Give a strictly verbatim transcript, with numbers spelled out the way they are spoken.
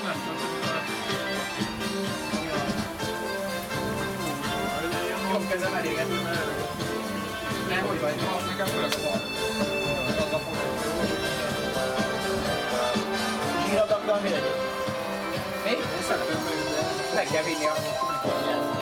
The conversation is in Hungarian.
Jobb kezem eléget. Nem, hogy vagy? Az nekem főleg a bal. Az a fotó. Zsíradaggal mi legyen? Mi? Én szeretem, hogy meg kell vinni a...